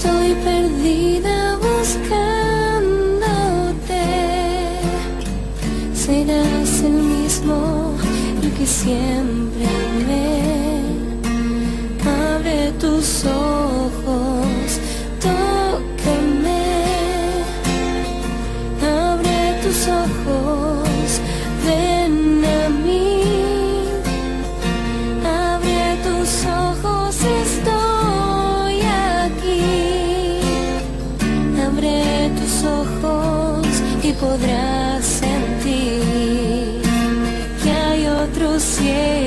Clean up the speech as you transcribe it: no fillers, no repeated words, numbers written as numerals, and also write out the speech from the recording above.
Estoy perdida buscándote. Serás el mismo, el que siempre amé. Abre tus ojos, tócame. Abre tus ojos, ven a mí. Abre tus ojos, estoy aquí. Abre tus ojos y podrás sentir que hay otro cielo.